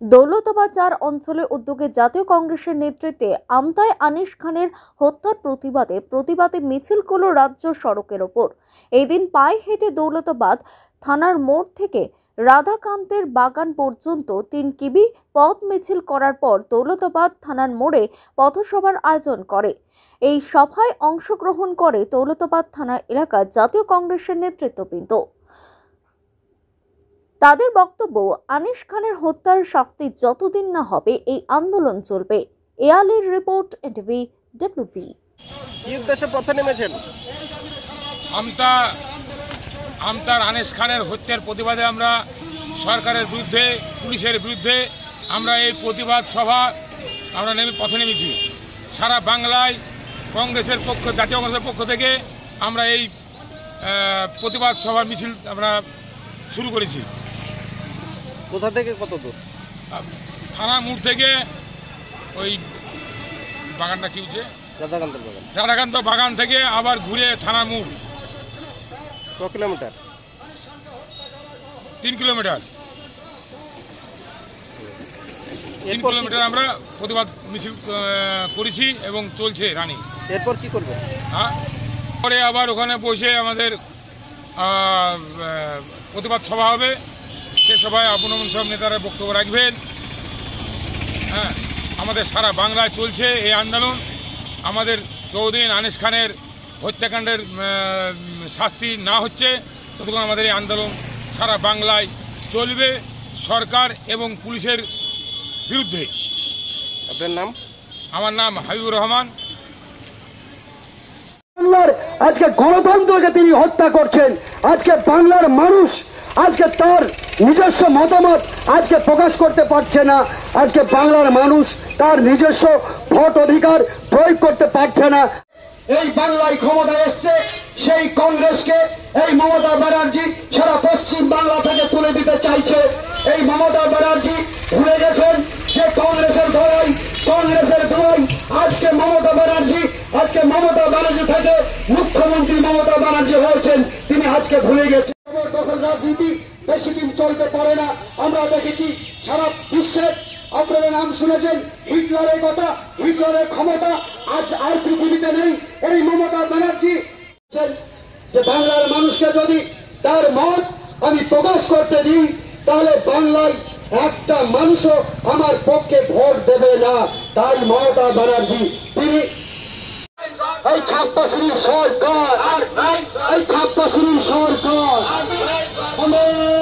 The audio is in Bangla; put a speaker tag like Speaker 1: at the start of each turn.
Speaker 1: দৌলতাবাদ 4 অঞ্চলে উদ্যোগে জাতীয় কংগ্রেসের নেতৃত্বে আমতায় আনিস খানের হত্যার প্রতিবাদে মিছিল করল রাজ্য সড়কের ওপর। এই দিন পায়ে হেঁটে দৌলতাবাদ থানার মোড় থেকে রাধাকান্তের বাগান পর্যন্ত 3 কিমি পথ মিছিল করার পর দৌলতাবাদ থানার মোড়ে পথসভার আয়োজন করে। এই সভায় অংশগ্রহণ করে দৌলতাবাদ থানা এলাকার জাতীয় কংগ্রেসের নেতৃত্ববৃন্দ। তাদের বক্তব্য, আনিস খানের হত্যার শাস্তি যতদিন না হবে এই আন্দোলন চলবে। এআলির রিপোর্ট, এনটিভি ডব্লিউবি।
Speaker 2: কি উদ্দেশ্যে পথে নেমেছেন?
Speaker 3: আমতার আনিস খানের হত্যার প্রতিবাদে আমরা সরকারের বিরুদ্ধে, পুলিশের বিরুদ্ধে আমরা এই প্রতিবাদ সভা আমরা পথে নেমেছি। সারা বাংলায় কংগ্রেসের জাতীয় কংগ্রেসের পক্ষ থেকে আমরা এই প্রতিবাদ সভা মিছিল আমরা শুরু করেছি।
Speaker 2: কোথা থেকে কত দূর?
Speaker 3: থানা মোড় থেকে ওই বাগানটা কি হচ্ছে রাধাকান্ত বাগান থেকে আবার ঘুরে থানা মোড়।
Speaker 2: কত কিলোমিটার?
Speaker 3: 3 কিলোমিটার। 3 কিলোমিটার আমরা প্রতিবাদ মিছিল করেছি এবং চলছে রানিং।
Speaker 2: এরপর কি করবে?
Speaker 3: পরে আবার ওখানে বসে আমাদের প্রতিবাদ সভা হবে। সে সভায় আপন সব নেতারা বক্তব্য রাখবেন। আমাদের সারা বাংলায় চলছে এই আন্দোলন। আমাদের যতদিন আনিস খানের হত্যাকাণ্ডের শাস্তি না হচ্ছে ততক্ষণ আমাদের এই আন্দোলন সারা বাংলায় চলবে, সরকার এবং পুলিশের বিরুদ্ধে।
Speaker 2: আপনার নাম?
Speaker 3: আমার নাম হাবিবুর রহমান।
Speaker 4: বাংলার আজকে গণতন্ত্রকে তিনি হত্যা করছেন। আজকে বাংলার মানুষ আজকে তার নিজস্ব মতামত আজকে প্রকাশ করতে পারছে না। আজকে বাংলার মানুষ তার নিজস্ব ভোট অধিকার প্রয়োগ করতে পারছে না। এই বাংলায় ক্ষমতায় এসছে সেই কংগ্রেসকে এই মমতা ব্যানার্জি সারা পশ্চিম বাংলা থেকে তুলে দিতে চাইছে। এই মমতা ব্যানার্জি ভুলে গেছেন যে কংগ্রেসের দোলাই আজকে মমতা ব্যানার্জি থেকে মুখ্যমন্ত্রী মমতা ব্যানার্জি হয়েছেন। তিনি আজকে ভুলে গেছেন। রাজনীতি বেশি দিন চলতে পারে না। আমরা দেখেছি সারা বিশ্বে, আপনাদের নাম শুনেছেন হিটলারের কথা, হিটলারের ক্ষমতা আজ আর পৃথিবীতে নেই। এই মমতা ব্যানার্জি যে বাংলার মানুষকে যদি তার মত আমি প্রকাশ করতে দিই তাহলে বাংলায় একটা মানুষও আমার পক্ষে ভোট দেবে না। তাই মমতা ব্যানার্জি তিনি এই ছাপ্পাশ্রী সরকার